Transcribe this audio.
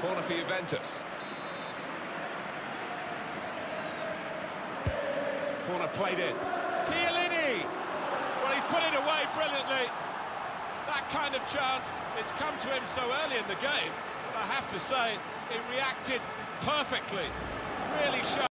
Corner for Juventus. Corner played in. Chiellini! Well, he's put it away brilliantly. That kind of chance, it's come to him so early in the game, but I have to say, he reacted perfectly. Really sharp.